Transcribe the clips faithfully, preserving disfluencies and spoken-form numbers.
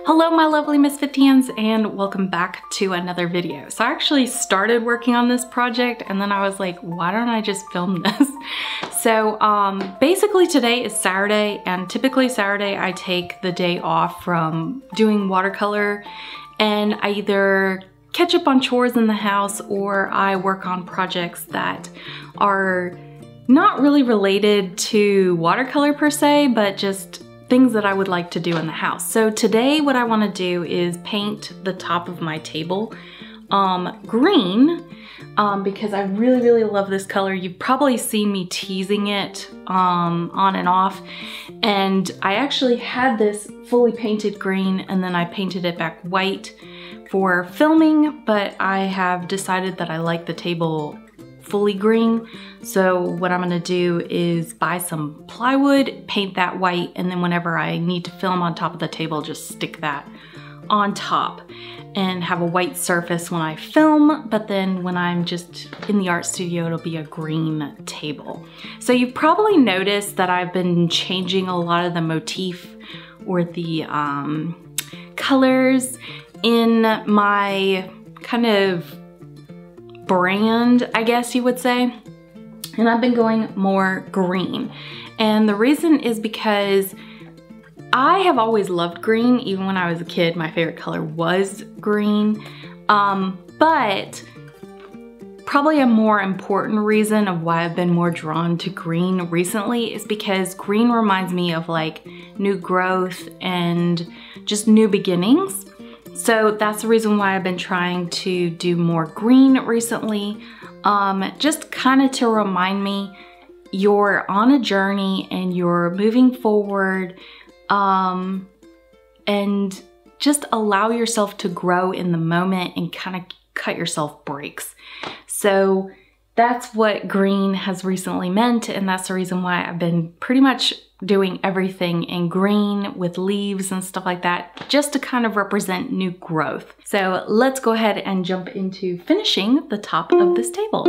Hello my lovely Misfitans, and welcome back to another video. So I actually started working on this project and then I was like, why don't I just film this? So um, basically today is Saturday, and typically Saturday I take the day off from doing watercolor and I either catch up on chores in the house or I work on projects that are not really related to watercolor per se, but just things that I would like to do in the house. So today what I want to do is paint the top of my table um, green um, because I really, really love this color. You've probably seen me teasing it um, on and off. And I actually had this fully painted green and then I painted it back white for filming, but I have decided that I like the table fully green. So what I'm gonna do is buy some plywood, paint that white, and then whenever I need to film on top of the table, just stick that on top and have a white surface when I film, but then when I'm just in the art studio, it'll be a green table. So you've probably noticed that I've been changing a lot of the motif or the um, colors in my kind of brand, I guess you would say. And I've been going more green. And the reason is because I have always loved green. Even when I was a kid, my favorite color was green. Um, but probably a more important reason of why I've been more drawn to green recently is because green reminds me of like new growth and just new beginnings. So that's the reason why I've been trying to do more green recently. Um, just kind of to remind me you're on a journey and you're moving forward, um, and just allow yourself to grow in the moment and kind of cut yourself breaks. So that's what green has recently meant, and that's the reason why I've been pretty much doing everything in green with leaves and stuff like that, just to kind of represent new growth. So let's go ahead and jump into finishing the top of this table.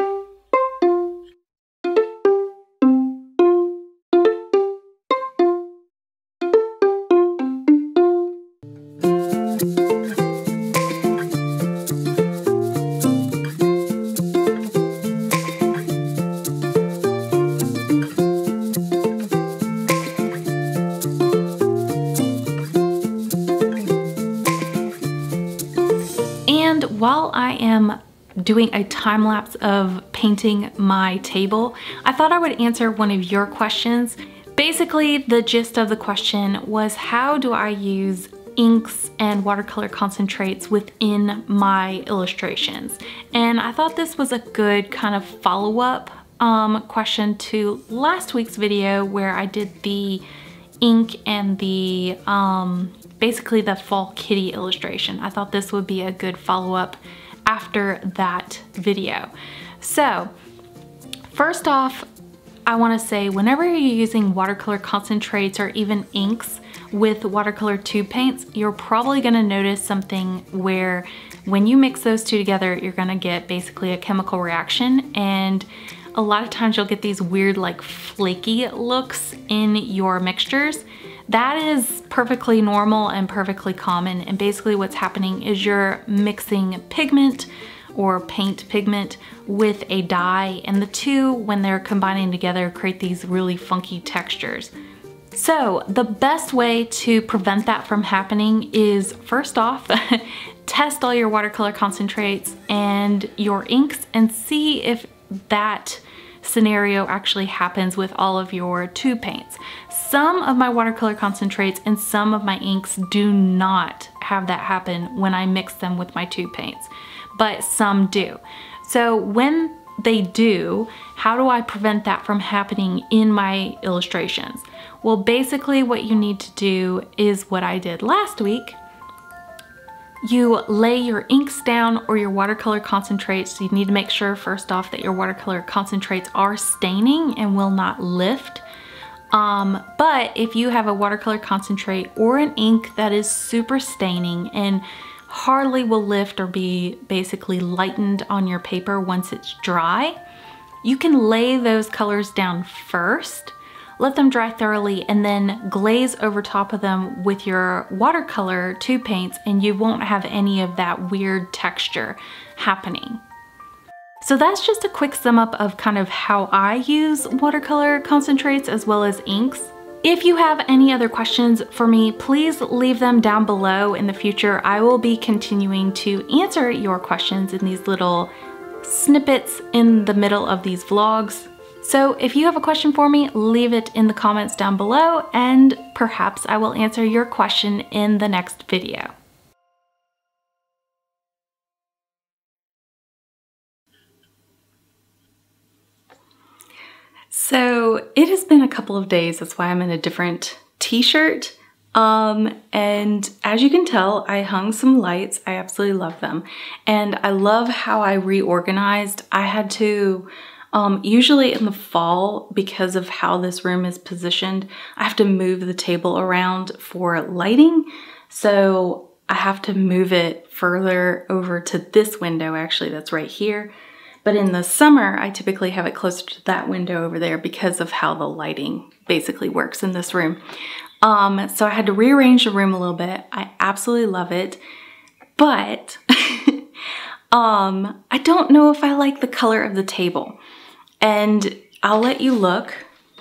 And while I am doing a time lapse of painting my table, I thought I would answer one of your questions. Basically, the gist of the question was, how do I use inks and watercolor concentrates within my illustrations? And I thought this was a good kind of follow-up um, question to last week's video where I did the ink and the um, basically the fall kitty illustration. I thought this would be a good follow-up after that video. So first off, I want to say whenever you're using watercolor concentrates or even inks with watercolor tube paints, you're probably going to notice something where when you mix those two together, you're going to get basically a chemical reaction, and a lot of times you'll get these weird like flaky looks in your mixtures. That is perfectly normal and perfectly common, and basically what's happening is you're mixing pigment or paint pigment with a dye, and the two, when they're combining together, create these really funky textures. So the best way to prevent that from happening is, first off, test all your watercolor concentrates and your inks and see if that scenario actually happens with all of your tube paints. Some of my watercolor concentrates and some of my inks do not have that happen when I mix them with my tube paints, but some do. So when they do, how do I prevent that from happening in my illustrations? Well, basically what you need to do is what I did last week. You lay your inks down or your watercolor concentrates. You need to make sure first off that your watercolor concentrates are staining and will not lift. Um, but if you have a watercolor concentrate or an ink that is super staining and hardly will lift or be basically lightened on your paper once it's dry, you can lay those colors down first, let them dry thoroughly, and then glaze over top of them with your watercolor tube paints, and you won't have any of that weird texture happening. So that's just a quick sum up of kind of how I use watercolor concentrates as well as inks. If you have any other questions for me, please leave them down below. In the future, I will be continuing to answer your questions in these little snippets in the middle of these vlogs. So if you have a question for me, leave it in the comments down below, and perhaps I will answer your question in the next video. So it has been a couple of days, that's why I'm in a different t-shirt. Um, and as you can tell, I hung some lights. I absolutely love them. And I love how I reorganized. I had to, um, usually in the fall, because of how this room is positioned, I have to move the table around for lighting. So I have to move it further over to this window, actually, that's right here. But in the summer, I typically have it closer to that window over there because of how the lighting basically works in this room. Um, so I had to rearrange the room a little bit. I absolutely love it, but um, I don't know if I like the color of the table. And I'll let you look.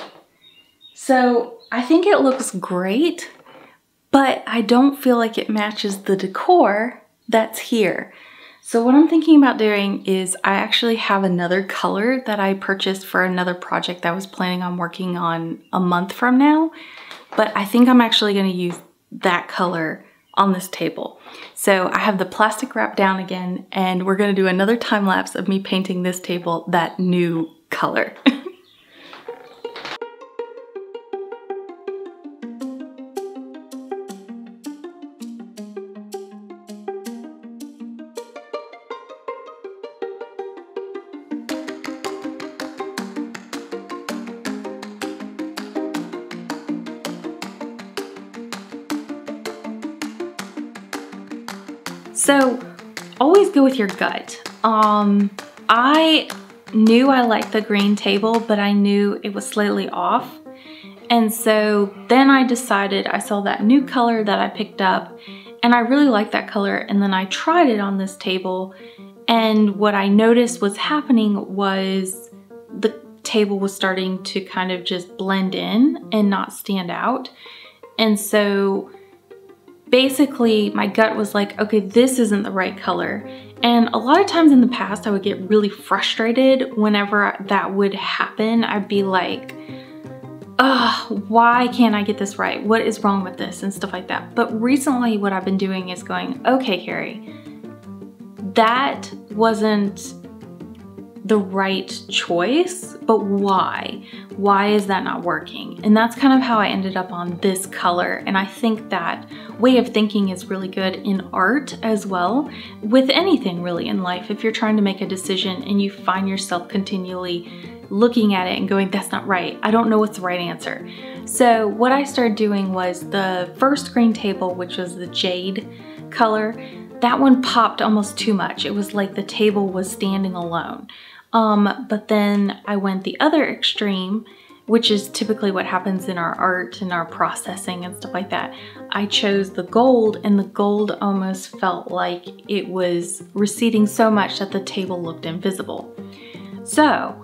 So I think it looks great, but I don't feel like it matches the decor that's here. So what I'm thinking about doing is I actually have another color that I purchased for another project that I was planning on working on a month from now. But I think I'm actually going to use that color on this table. So I have the plastic wrap down again, and we're going to do another time lapse of me painting this table that new color. So always go with your gut. Um, I knew I liked the green table, but I knew it was slightly off. And so then I decided, I saw that new color that I picked up and I really liked that color. And then I tried it on this table, and what I noticed was happening was the table was starting to kind of just blend in and not stand out. And so basically my gut was like, okay, this isn't the right color. And a lot of times in the past, I would get really frustrated whenever that would happen. I'd be like, ugh, why can't I get this right? What is wrong with this? And stuff like that. But recently what I've been doing is going, okay, Carrie, that wasn't the right choice, but why? Why is that not working? And that's kind of how I ended up on this color. And I think that way of thinking is really good in art as well, with anything really in life. If you're trying to make a decision and you find yourself continually looking at it and going, that's not right. I don't know what's the right answer. So what I started doing was the first green table, which was the jade color, that one popped almost too much. It was like the table was standing alone. Um, but then I went the other extreme, which is typically what happens in our art and our processing and stuff like that. I chose the gold, and the gold almost felt like it was receding so much that the table looked invisible. So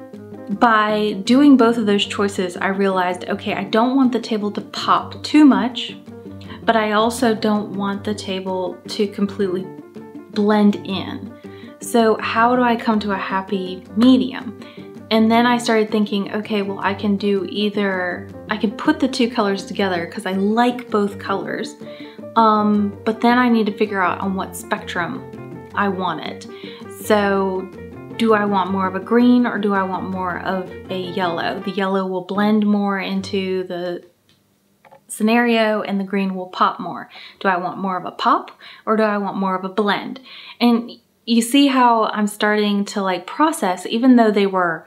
by doing both of those choices, I realized, okay, I don't want the table to pop too much, but I also don't want the table to completely blend in. So how do I come to a happy medium? And then I started thinking, okay, well, I can do either, I can put the two colors together because I like both colors, um, but then I need to figure out on what spectrum I want it. So do I want more of a green or do I want more of a yellow? The yellow will blend more into the scenario and the green will pop more. Do I want more of a pop or do I want more of a blend? And you see how I'm starting to like process, even though they were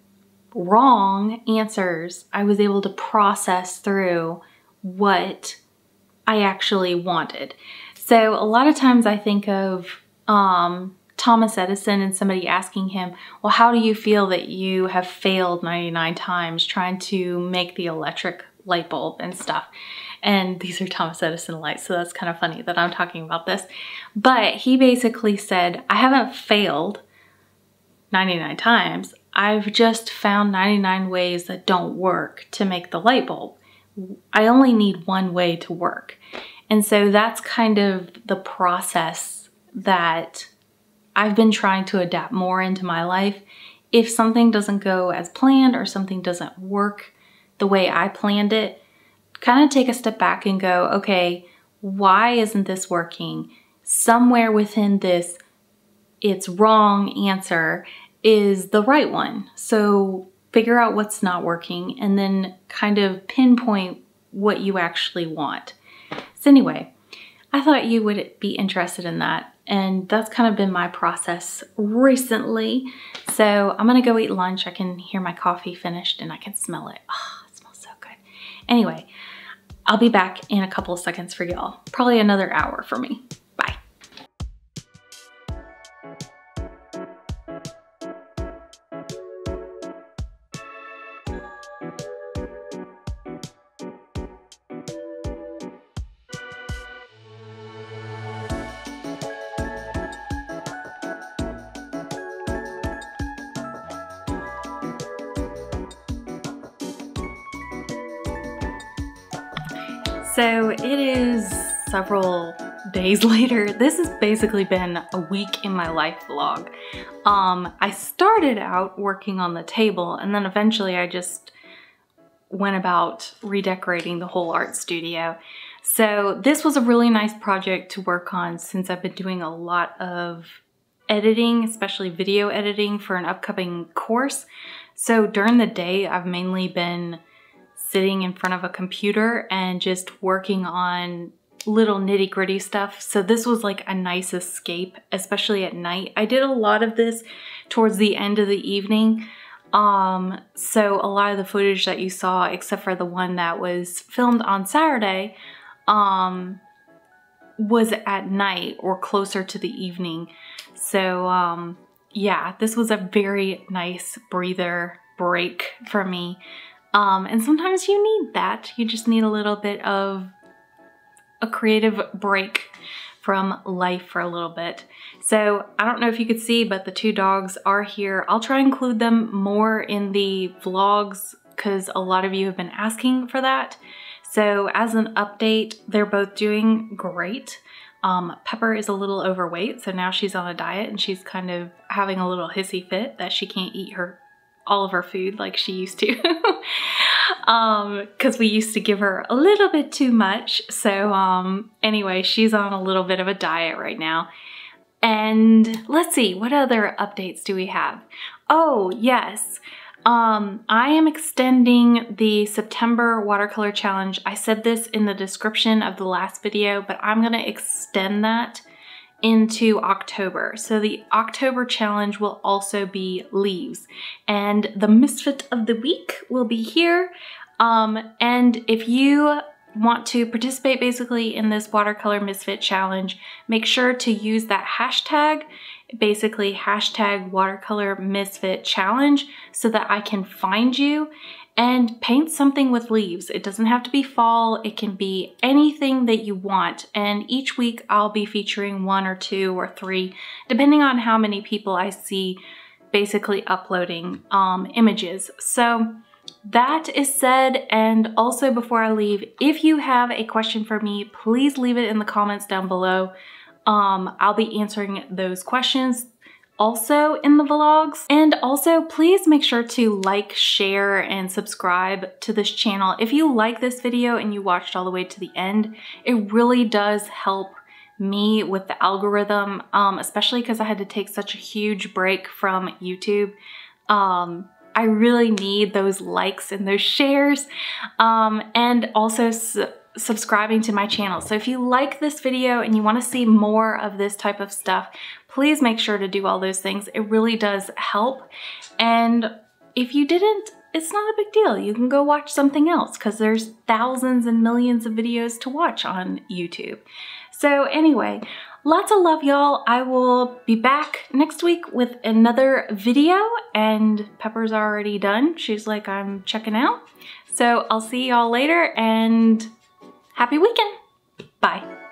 wrong answers, I was able to process through what I actually wanted. So a lot of times I think of um, Thomas Edison and somebody asking him, well, how do you feel that you have failed ninety-nine times trying to make the electric light bulb and stuff? And these are Thomas Edison lights, so that's kind of funny that I'm talking about this. But he basically said, I haven't failed ninety-nine times. I've just found ninety-nine ways that don't work to make the light bulb. I only need one way to work. And so that's kind of the process that I've been trying to adapt more into my life. If something doesn't go as planned or something doesn't work the way I planned it, kind of take a step back and go, okay, why isn't this working? Somewhere within this, it's wrong answer is the right one. So figure out what's not working and then kind of pinpoint what you actually want. So anyway, I thought you would be interested in that. And that's kind of been my process recently. So I'm gonna go eat lunch. I can hear my coffee finished and I can smell it. Oh, it smells so good. Anyway, I'll be back in a couple of seconds for y'all. Probably another hour for me. Bye. So it is several days later. This has basically been a week in my life vlog. Um, I started out working on the table and then eventually I just went about redecorating the whole art studio. So this was a really nice project to work on since I've been doing a lot of editing, especially video editing for an upcoming course. So during the day, I've mainly been sitting in front of a computer and just working on little nitty gritty stuff. So this was like a nice escape, especially at night. I did a lot of this towards the end of the evening. Um, so a lot of the footage that you saw, except for the one that was filmed on Saturday, um, was at night or closer to the evening. So um, yeah, this was a very nice breather break for me. Um, and sometimes you need that. You just need a little bit of a creative break from life for a little bit. So I don't know if you could see, but the two dogs are here. I'll try and include them more in the vlogs because a lot of you have been asking for that. So as an update, they're both doing great. Um, Pepper is a little overweight, so now she's on a diet and she's kind of having a little hissy fit that she can't eat her all of her food like she used to. um, cause we used to give her a little bit too much. So um, anyway, she's on a little bit of a diet right now. And let's see, what other updates do we have? Oh, yes. Um, I am extending the September watercolor challenge. I said this in the description of the last video, but I'm gonna extend that into October. So the October challenge will also be leaves, and the misfit of the week will be here. Um, and if you want to participate basically in this watercolor misfit challenge, make sure to use that hashtag, basically hashtag watercolor misfit challenge, so that I can find you and paint something with leaves. It doesn't have to be fall, it can be anything that you want. And each week I'll be featuring one or two or three, depending on how many people I see basically uploading um, images. So that is said, and also before I leave, if you have a question for me, please leave it in the comments down below. Um, I'll be answering those questions also in the vlogs. And also please make sure to like, share, and subscribe to this channel. If you like this video and you watched all the way to the end, it really does help me with the algorithm, um, especially because I had to take such a huge break from YouTube. Um, I really need those likes and those shares, um, and also su subscribing to my channel. So if you like this video and you want to see more of this type of stuff, please make sure to do all those things. It really does help. And if you didn't, it's not a big deal. You can go watch something else because there's thousands and millions of videos to watch on YouTube. So anyway, lots of love, y'all. I will be back next week with another video, and Pepper's already done. She's like, I'm checking out. So I'll see y'all later, and happy weekend. Bye.